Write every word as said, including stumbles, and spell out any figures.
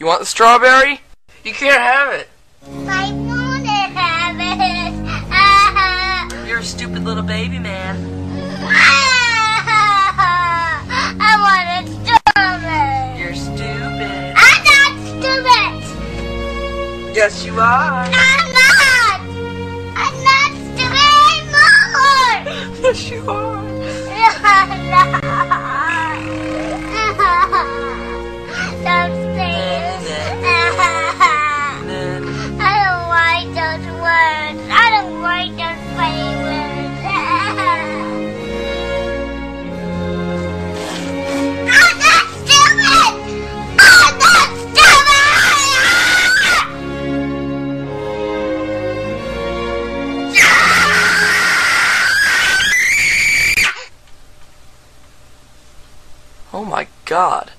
You want the strawberry? You can't have it. I want to have it. You're a stupid little baby, man. I want a strawberry. You're stupid. I'm not stupid. Yes, you are. I'm not. I'm not stupid anymore. Yes, you are. Don't say it. I don't like those words. I don't like those funny words. I'm not stupid. I'm not stupid. Oh my God.